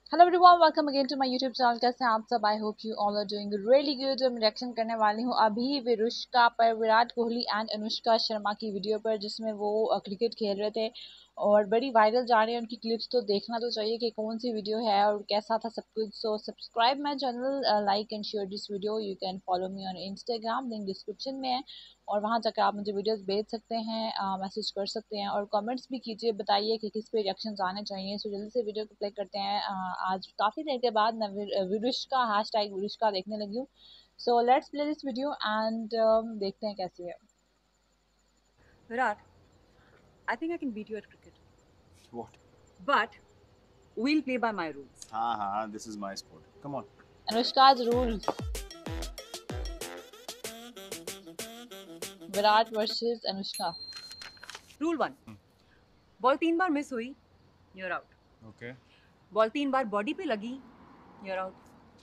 Hello everyone, welcome again to my YouTube channel. कैसे हैं आप सब? I hope you all are doing really good. मैं reaction करने वाली हूँ अभी विरुष्का पर, विराट कोहली एंड अनुष्का शर्मा की वीडियो पर, जिसमें वो क्रिकेट खेल रहे थे और बड़ी वायरल जा रही है उनकी क्लिप्स। तो देखना तो चाहिए कि कौन सी वीडियो है और कैसा था सब कुछ। So subscribe my channel, like and share this video. You can follow me on Instagram, link description में है और वहाँ जाकर आप मुझे वीडियोस भेज सकते हैं, मैसेज कर सकते हैं और कमेंट्स भी कीजिए, बताइए कि किस पे रिएक्शंस आने चाहिए। सो जल्दी से वीडियो को प्ले करते हैं। आज काफ़ी देर के बाद मैं विरुष्का हैशटैग विरुष्का देखने लगी हूँ। So let's play this video and देखते हैं कैसी है। Virat, I think I can beat you at cricket. What? But we'll play by my rules. हाँ, this is my sport. Come on. Anushka's rules, Virat versus Anushka. Rule 1. Ball 3 बार miss हुई, you're out. Okay. Ball 3 बार body पे लगी, you're out.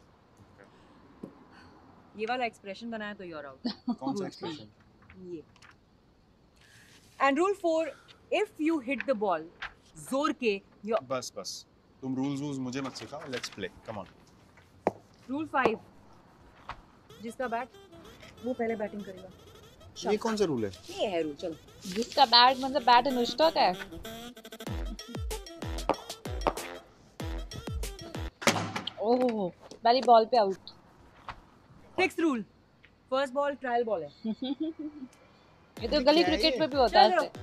ये वाला expression बनाया तो you're out. कौन सा एक्सप्रेशन? ये. And rule 4, if you hit the ball, जोर के you're. बस. तुम rules मुझे मत सिखाओ. Let's play. Come on. Rule 5. जिसका बैट वो पहले बैटिंग करेगा. ये कौन सा रूल है? ये है रूल. चलो. जिसका बैट मतलब बैट अनुष्का का है। ओह, पहली बॉल पे out. 6th rule, first ball trial ball है. ये तो गली क्रिकेट में भी होता है ऐसे।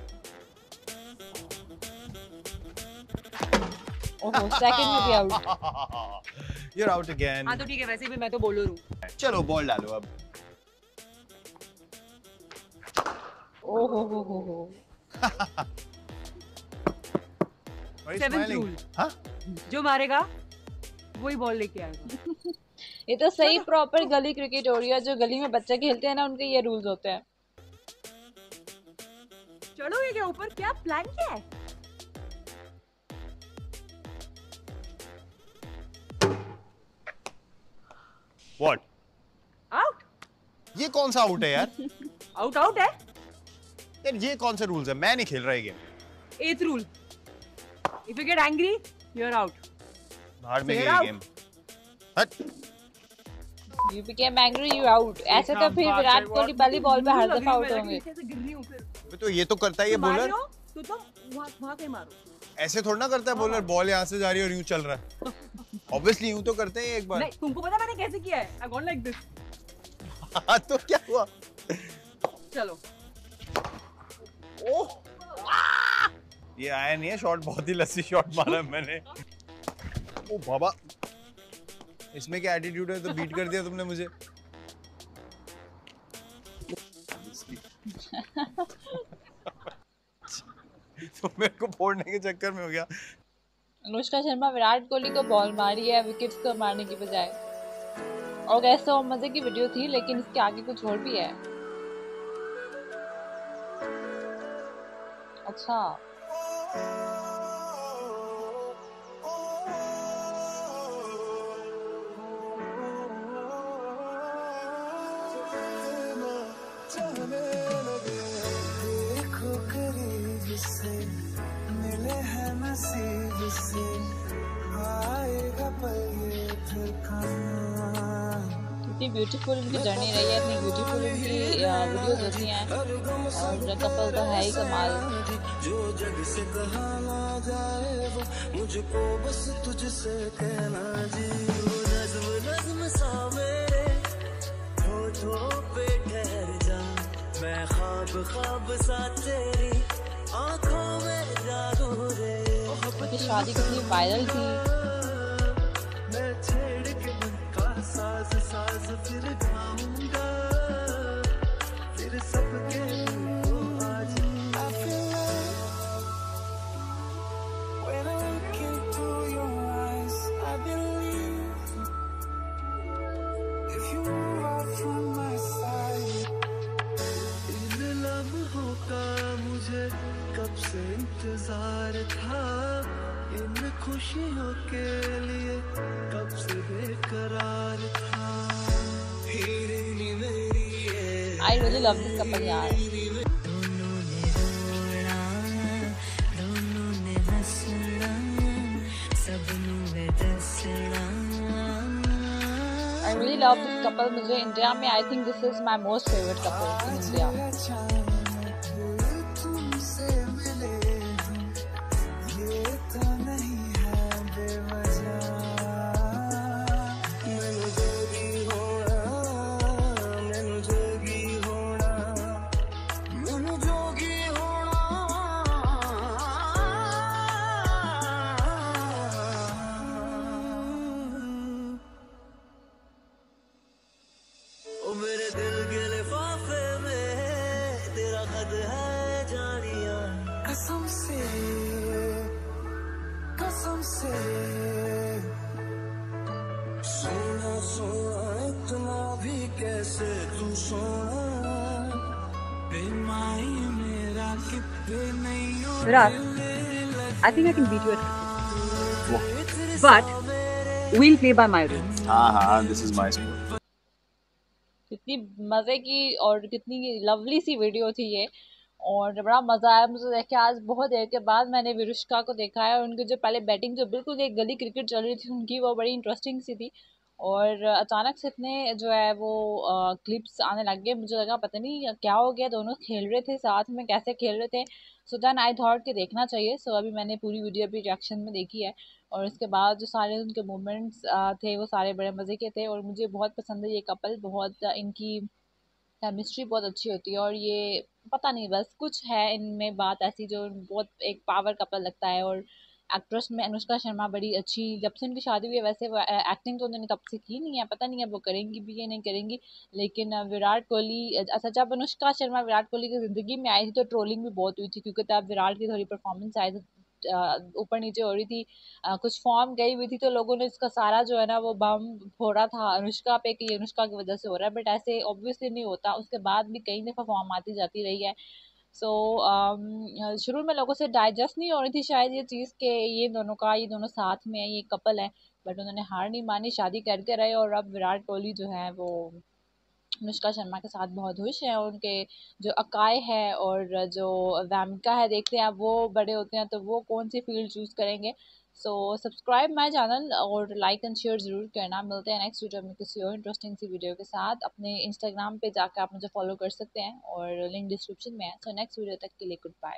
ओह, सेकंड में भी आउट। You're out again. हाँ तो ठीक है, वैसे भी मैं तो बॉलर हूँ. चलो बॉल डालो अब. Oh, 7th rule. हाँ? जो मारेगा वही बॉल लेके आएगा. ये तो सही प्रॉपर गली क्रिकेट हो रही है। जो गली में बच्चे खेलते हैं ना, उनके ये रूल्स होते हैं। चढ़ोगे क्या ऊपर? क्या प्लान क्या है? What? आउट. ये कौन सा आउट है यार? आउट है. यार ये कौन से रूल्स है? मैं नहीं खेल रहा ये game. 8th rule, if you get angry you are out. बाहर में Clear ये out. गेम. हट. You became angry, you out। ऐसे तो फिर विराट कोहली पहली बॉल पे हर दफा आउट होंगे। तो ये तो करता है ये बॉलर. तो तुम वहां के मारो. ऐसे थोड़ा ना करता है बॉलर. बॉल यहाँ से जा रही है और यूं चल रहा है. ऑब्वियसली यूं तो करते हैं एक बार. नहीं, तुमको पता मैंने कैसे किया है? I gone like this. हाँ तो क्या हुआ? चलो. ओह, ये आया नहीं है शॉट. बहुत ही लस्सी शॉट मारा मैंने. ओ बाबा, इसमें क्या एटीट्यूड है? तो बीट कर दिया तुमने मुझे. तो मेरे को फोड़ने के चक्कर में हो गया. अनुष्का शर्मा विराट कोहली को बॉल मारी है विकेट्स को मारने की बजाय। और वैसे तो मजे की वीडियो थी, लेकिन इसके आगे कुछ और भी है। अच्छा, मिले हैं नसीब से, आएगा पल ये फिर कितनी ब्यूटीफुल उनकी जर्नी रही है, इतनी ब्यूटीफुल उनकी वीडियोस होती हैं और कपल तो है ही कमाल। जो जग से कहा ना जाए वो मुझको बस तुझसे कहना जी। वो नज़्म नज़्म सा मेरे होठों पे ठहर जा, मैं ख्वाब ख्वाब सा तेरी आँखों में जादू रे। उनकी शादी कितनी वायरल थी। मैं छेड़ के मन का साज साज फिर गाऊंगा, फिर सबके को आज। I feel like when I look into your eyes, I believe if you move out from my side। इन लम्हों का मुझे कब से इंतजार था, इन खुशियों के लिए कब से बेकरार था। हीरे मेरी है, I really love this couple यार। दोनों ने रोना, दोनों ने हंसना, सबनों में I really love this couple. मुझे इंडिया में I think this is my most favorite couple in India. मेरे दिल के लिफाफे में तेरा खत है जानिया, कसम से सोना सोना इतना भी कैसे तू सोना, बेमाई मेरा कितने नहीं हो। Virat, I think I can beat you at cricket. But we'll play by my rules. हाँ, this is my sport. कितनी मज़े की और कितनी लवली सी वीडियो थी ये, और बड़ा मज़ा आया मुझे देख के। आज बहुत देर के बाद मैंने विरुष्का को देखा है, और उनकी जो पहले बैटिंग जो बिल्कुल एक गली क्रिकेट चल रही थी उनकी, वो बड़ी इंटरेस्टिंग सी थी। और अचानक से इतने जो है वो क्लिप्स आने लग गए, मुझे लगा पता नहीं क्या हो गया, दोनों खेल रहे थे साथ में, कैसे खेल रहे थे। सो देन आई थॉट कि देखना चाहिए। सो अभी मैंने पूरी वीडियो भी रिएक्शन में देखी है, और उसके बाद जो सारे उनके मूवमेंट्स थे वो सारे बड़े मज़े के थे, और मुझे बहुत पसंद है ये कपल। बहुत इनकी केमिस्ट्री बहुत अच्छी होती है, और ये पता नहीं बस कुछ है इनमें बात ऐसी जो बहुत एक पावर कपल लगता है। और एक्ट्रेस में अनुष्का शर्मा बड़ी अच्छी, जब से उनकी शादी हुई है वैसे वो एक्टिंग तो उन्होंने तब से की नहीं है, पता नहीं है वो करेंगी भी या नहीं करेंगी। लेकिन विराट कोहली, अच्छा जब अनुष्का शर्मा विराट कोहली की ज़िंदगी में आई थी तो ट्रोलिंग भी बहुत हुई थी, क्योंकि तब विराट की थोड़ी परफॉर्मेंस आई थी, ऊपर नीचे हो रही थी, कुछ फॉर्म गई हुई थी, तो लोगों ने इसका सारा जो है ना वो बम फोड़ा था अनुष्का पे कि अनुष्का की वजह से हो रहा है। बट ऐसे ऑब्वियसली नहीं होता, उसके बाद भी कई दफ़ा फॉर्म आती जाती रही है। सो शुरू में लोगों से डाइजेस्ट नहीं हो रही थी शायद ये चीज़ के ये दोनों साथ में है, ये कपल है। बट उन्होंने हार नहीं मानी, शादी करके रहे, और अब विराट कोहली जो है वो अनुष्का शर्मा के साथ बहुत खुश हैं। और उनके जो अकाय है और जो वैमिका है, देखते हैं अब वो बड़े होते हैं तो वो कौन सी फील्ड चूज़ करेंगे। सो सब्सक्राइब माय चैनल और लाइक एंड शेयर ज़रूर करना। मिलते हैं नेक्स्ट वीडियो में किसी और इंटरेस्टिंग सी वीडियो के साथ। अपने इंस्टाग्राम पे जाकर आप मुझे फॉलो कर सकते हैं, और लिंक डिस्क्रिप्शन में है। सो नेक्स्ट वीडियो तक के लिए गुड बाय।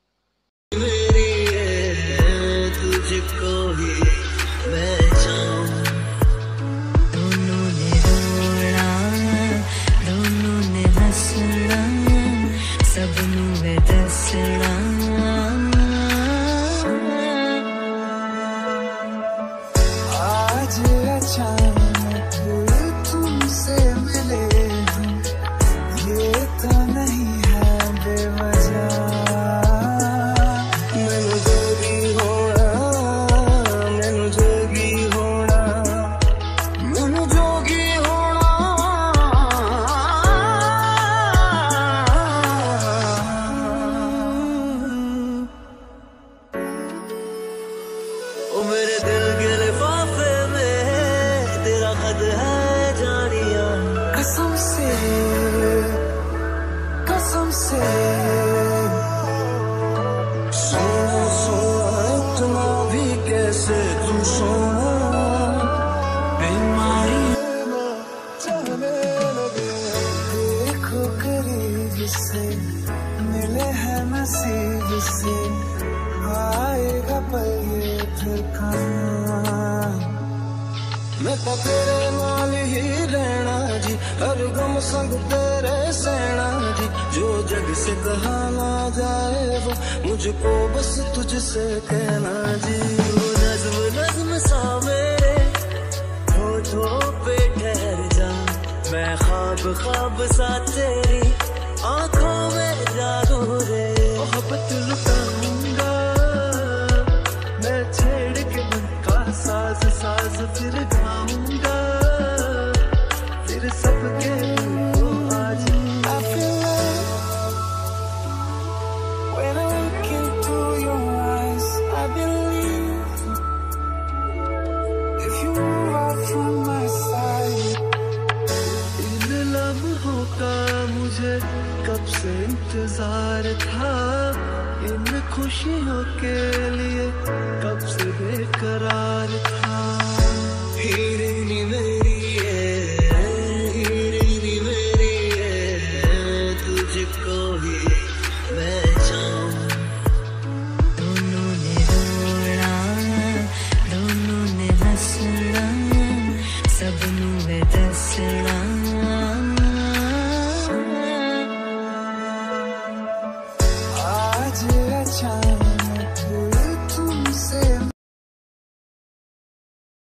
तुझको ही मैं चाहूं, दोनों ने रोना, दोनों ने हंसना, सबनों ने दसना। आज अचानक तुमसे मिले हम, ये तो नहीं है बेवजह। मेरे दिल के लिफाफे में तेरा खत है जानिया, कसम से सोना सोना इतना भी कैसे तू सोना, बेमारी जाने लगे। देखो करीब से मिले हैं नसीब से, आएगा पल ये फिर कहाँ। मैं तो तेरे नाल ही रहना जी, हर गम संग तेरे सहना जी। जो जग से कहा ना जाए वो मुझको बस तुझसे कहना जी। वो नज़्म नज़्म सा मेरे होठों पे ठहर जा, मैं ख्वाब ख्वाब सा तेरी आँखों में जागो रे। मोहब्बत लुटाऊंगा मैं छेड़ के मन का साज साज, फिर गाऊंगा फिर सबके को आज। I feel like when I look into your eyes, I believe if you move out from my side। इन लम्हों का मुझे कब से इंतजार था, इन खुशियों के लिए कब से बेकरार था। हीरे नी मेरी है, हीरे नी मेरी है, तुझको ही